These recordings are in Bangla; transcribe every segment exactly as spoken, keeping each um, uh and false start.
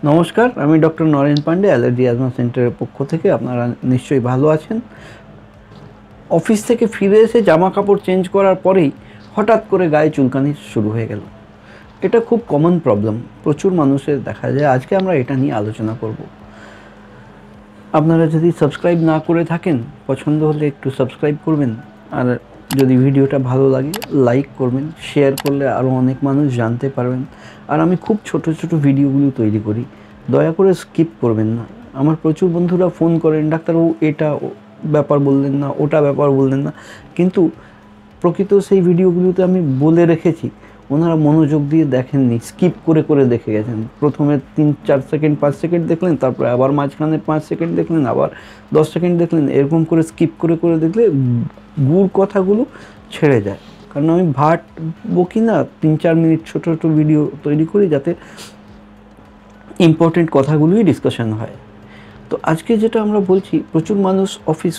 নমস্কার, আমি doctor Naren Pandey, allergy asthma সেন্টারের পক্ষ থেকে। আপনারা নিশ্চয়ই ভালো আছেন। অফিস থেকে ফিরে এসে জামা কাপড় চেঞ্জ করার পরেই হঠাৎ করে গায়ে চুলকানি শুরু হয়ে গেল। এটা খুব কমন প্রবলেম, প্রচুর মানুষের দেখা যায়। আজকে আমরা এটা নিয়ে আলোচনা করব। আপনারা যদি সাবস্ক্রাইব না করে থাকেন, পছন্দ হলে একটু সাবস্ক্রাইব করবেন, আর যদি ভিডিওটা ভালো লাগে লাইক করবেন, শেয়ার করলে আরও অনেক মানুষ জানতে পারবেন। আর আমি খুব ছোট ছোট ভিডিওগুলো তৈরি করি, দয়া করে স্কিপ করবেন না। আমার প্রচুর বন্ধুরা ফোন করেন, ডাক্তারবাবু এটা ব্যাপার বললেন না, ওটা ব্যাপার বললেন না, কিন্তু প্রকৃত সেই ভিডিওগুলোতে আমি বলে রেখেছি, ওনারা মনোযোগ দিয়ে দেখেননি, স্কিপ করে করে দেখে গেছেন। প্রথমে তিন চার সেকেন্ড পাঁচ সেকেন্ড দেখলেন, তারপরে আবার মাঝখানে পাঁচ সেকেন্ড দেখলেন, আবার দশ সেকেন্ড দেখলেন। এরকম করে স্কিপ করে করে দেখলে গুড় কথাগুলো ছেড়ে যায়। কারণ আমি ভাট বকি না, তিন চার মিনিট ছোটো ছোটো ভিডিও তৈরি করি যাতে ইম্পর্টেন্ট কথাগুলোই ডিসকাশন হয়। তো আজকে যেটা আমরা বলছি, প্রচুর মানুষ অফিস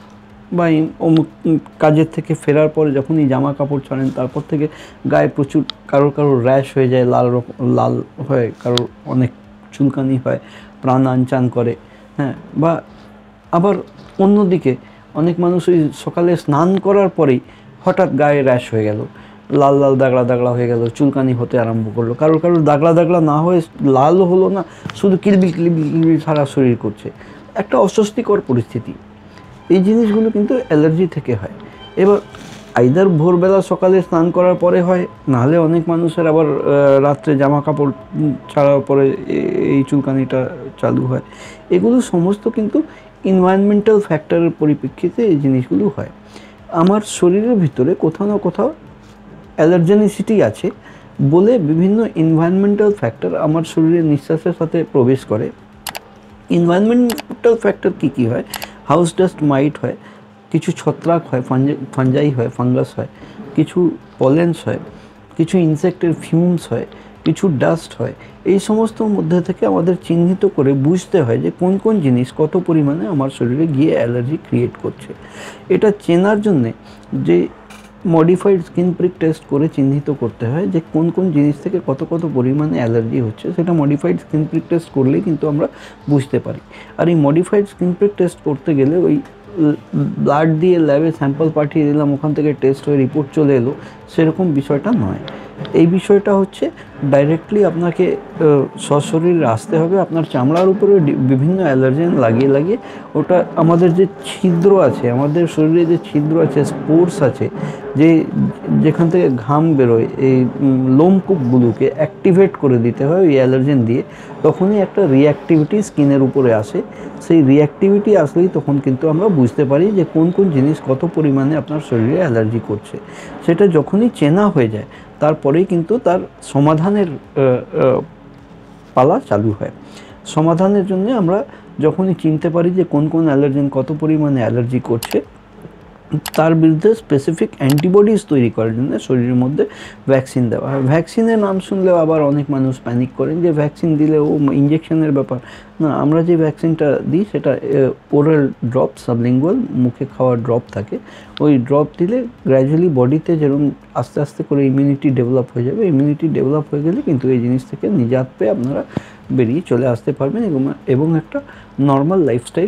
বা অমুক কাজের থেকে ফেরার পরে যখনই জামা কাপড় ছাড়েন, তারপর থেকে গায়ে প্রচুর কারোর কারোর র্যাশ হয়ে যায়, লাল রকম লাল হয়, কারোর অনেক চুলকানি হয়, প্রাণ আনচান করে। হ্যাঁ, বা আবার অন্যদিকে অনেক মানুষ ওই সকালে স্নান করার পরেই হঠাৎ গায়ে র্যাশ হয়ে গেল, লাল লাল দাগড়া দাগড়া হয়ে গেল, চুলকানি হতে আরম্ভ করলো। কারোর কারোর দাগড়া দাগড়া না হয়ে লালও হলো না, শুধু কিলবিল কিলবিল কিলবিল সারা শরীর করছে, একটা অস্বস্তিকর পরিস্থিতি। এই জিনিসগুলো কিন্তু অ্যালার্জি থেকে হয়। এবার আইদার ভোরবেলা সকালে স্নান করার পরে হয়, নাহলে অনেক মানুষের আবার রাত্রে জামা কাপড় ছাড়ার পরে এই চুলকানিটা চালু হয়। এগুলো সমস্ত কিন্তু এনভায়রনমেন্টাল ফ্যাক্টরের পরিপ্রেক্ষিতে এই জিনিসগুলো হয়। আমার শরীরের ভিতরে কোথাও না কোথাও অ্যালার্জেনিসিটি আছে বলে বিভিন্ন এনভায়রনমেন্টাল ফ্যাক্টর আমার শরীরের নিঃশ্বাসের সাথে প্রবেশ করে। এনভায়রনমেন্টাল ফ্যাক্টর কী কী হয়? হাউস ডাস্ট মাইট হয়, কিছু ছত্রাক হয়, ফাঞ্জাই হয়, ফাঙ্গাস হয়, কিছু পলেন্স হয়, কিছু ইনসেক্টের ফিউমস হয়, কিছু ডাস্ট হয়। এই সমস্তর মধ্যে থেকে আমাদের চিহ্নিত করে বুঝতে হয় যে কোন কোন জিনিস কত পরিমাণে আমার শরীরে গিয়ে অ্যালার্জি ক্রিয়েট করছে। এটা চেনার জন্যে যে মডিফাইড স্কিন প্রিক টেস্ট করে চিহ্নিত করতে হয় যে কোন কোন জিনিস থেকে কত কত পরিমাণে অ্যালার্জি হচ্ছে, সেটা মডিফাইড স্কিন প্রিক টেস্ট করলেই কিন্তু আমরা বুঝতে পারি। আর এই মডিফাইড স্কিন প্রিক টেস্ট করতে গেলে ওই ব্লাড দিয়ে ল্যাবে স্যাম্পল পাঠিয়ে দিলাম, ওখান থেকে টেস্ট হয়ে রিপোর্ট চলে এলো, সেরকম বিষয়টা নয়। এই বিষয়টা হচ্ছে ডাইরেক্টলি আপনাকে সশরীরে আসতে হবে। আপনার চামড়ার উপরে বিভিন্ন অ্যালার্জেন লাগিয়ে লাগিয়ে ওটা আমাদের যে ছিদ্র আছে, আমাদের শরীরে যে ছিদ্র আছে, স্পোর্স আছে, যে যেখান থেকে ঘাম বেরোয়, এই লোমকূপগুলোকে অ্যাক্টিভেট করে দিতে হয় ওই অ্যালার্জেন দিয়ে। তখনই একটা রিঅ্যাক্টিভিটি স্কিনের উপরে আসে। সেই রিঅ্যাক্টিভিটি আসলেই তখন কিন্তু আমরা বুঝতে পারি যে কোন কোন জিনিস কত পরিমাণে আপনার শরীরে অ্যালার্জি করছে। সেটা যখনই চেনা হয়ে যায়, তারপরেই কিন্তু তার সমাধানের পালা চালু হয়। সমাধানের জন্য আমরা যখনই চিনতে পারি যে কোন কোন অ্যালার্জেন কত পরিমাণে অ্যালার্জি করছে, তার বিরুদ্ধে স্পেসিফিক অ্যান্টিবডিজ তৈরি করার জন্য শরীরের মধ্যে ভ্যাকসিন দেওয়া হয়। ভ্যাকসিনের নাম শুনলেও আবার অনেক মানুষ প্যানিক করেন যে ভ্যাকসিন দিলে ও ইঞ্জেকশনের ব্যাপার। না, আমরা যে ভ্যাকসিনটা দিই সেটা ওরাল ড্রপ, সাবলিঙ্গুয়াল, মুখে খাওয়ার ড্রপ থাকে। ওই ড্রপ দিলে গ্র্যাজুয়ালি বডিতে যেরকম আস্তে আস্তে করে ইমিউনিটি ডেভেলপ হয়ে যাবে। ইমিউনিটি ডেভেলপ হয়ে গেলে কিন্তু এই জিনিস থেকে নিজাত পেয়ে আপনারা বেরিয়ে চলে আসতে পারবেন এবং এবং একটা নর্মাল লাইফস্টাইল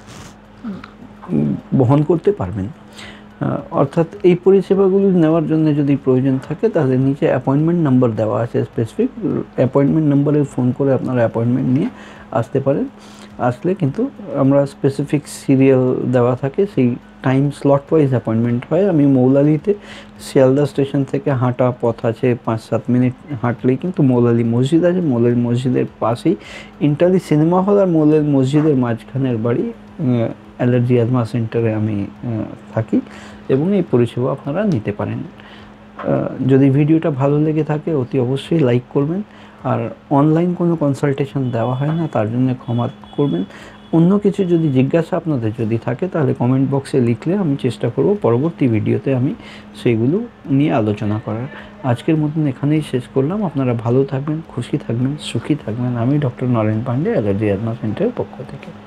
বহন করতে পারবেন। অর্থাৎ এই পরিষেবাগুলি নেওয়ার জন্য যদি প্রয়োজন থাকে, তাহলে নিচে অ্যাপয়েন্টমেন্ট নাম্বার দেওয়া আছে স্পেসিফিক। অ্যাপয়েন্টমেন্ট নাম্বারে ফোন করে আপনারা অ্যাপয়েন্টমেন্ট নিয়ে আসতে পারেন। আসলে কিন্তু আমরা স্পেসিফিক সিরিয়াল দেওয়া থাকে, সেই টাইম স্লট ওয়াইজ অ্যাপয়েন্টমেন্ট হয়। আমি মৌলালিতে শিয়ালদা স্টেশন থেকে হাঁটা পথ আছে, পাঁচ সাত মিনিট হাঁটলেই কিন্তু মৌলালি মসজিদ আছে। মৌলালি মসজিদের পাশেই ইন্টালি সিনেমা হল আর মৌলালি মসজিদের মাঝখানের বাড়ি। অ্যালার্জি অ্যাজমা সেন্টারে আমি থাকি এবং এই পরিষেবা আপনারা নিতে পারেন। যদি ভিডিওটা ভালো লেগে থাকে অতি অবশ্যই লাইক করবেন। আর অনলাইন কোনো কনসালটেশন দেওয়া হয় না, তার জন্য ক্ষমা করবেন। অন্য কিছু যদি জিজ্ঞাসা আপনাদের যদি থাকে, তাহলে কমেন্ট বক্সে লিখলে আমি চেষ্টা করব পরবর্তী ভিডিওতে আমি সেইগুলো নিয়ে আলোচনা করার। আজকের মতন এখানেই শেষ করলাম। আপনারা ভালো থাকবেন, খুশি থাকবেন, সুখী থাকবেন। আমি doctor Naren Pandey, allergy asthma সেন্টারের পক্ষ থেকে।